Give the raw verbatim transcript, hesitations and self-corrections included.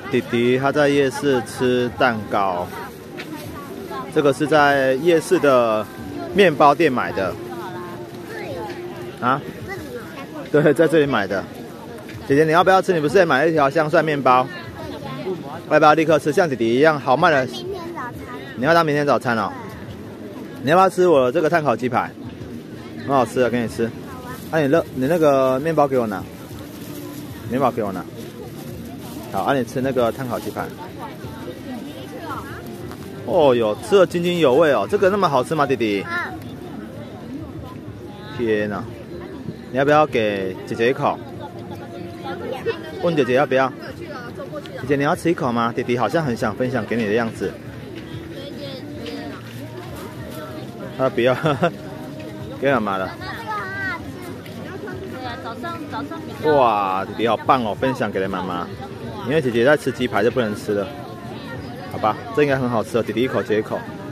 弟弟他在夜市吃蛋糕，这个是在夜市的面包店买的。啊？对，在这里买的。姐姐，你要不要吃？你不是也买了一条香蒜面包？要不要立刻吃？像弟弟一样好慢的。 明天早餐。 你要当明天早餐哦？你要不要吃我这个炭烤鸡排？很好吃的，给你吃。啊，你热，你那个面包给我拿，面包给我拿。好，啊，你吃那个炭烤鸡排。哦哟，吃的津津有味哦，这个那么好吃吗，弟弟？ 嗯。 天哪！你要不要给姐姐一口？问姐姐要不要？姐姐，你要吃一口吗？弟弟好像很想分享给你的样子。他不要，给妈妈了。哇，弟弟好棒哦，分享给了妈妈。因为姐姐在吃鸡排就不能吃了，好吧？这应该很好吃哦，弟弟一口接一口。